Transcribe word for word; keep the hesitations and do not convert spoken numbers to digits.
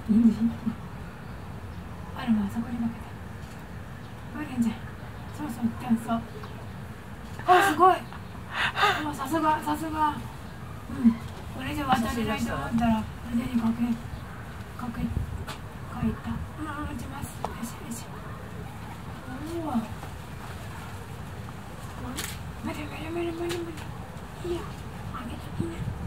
いいんでしょ。あるもあそこにかけた。バレンちゃん、そうそう、一旦そう。あ、すごい。もうさすが、さすが。うん。これじゃ渡れないと思ったら、腕にかけ、かけ、かいた。うん、打ちます。よしよし。うわ。無理無理無理無理無理。いいよ。あげてみんな。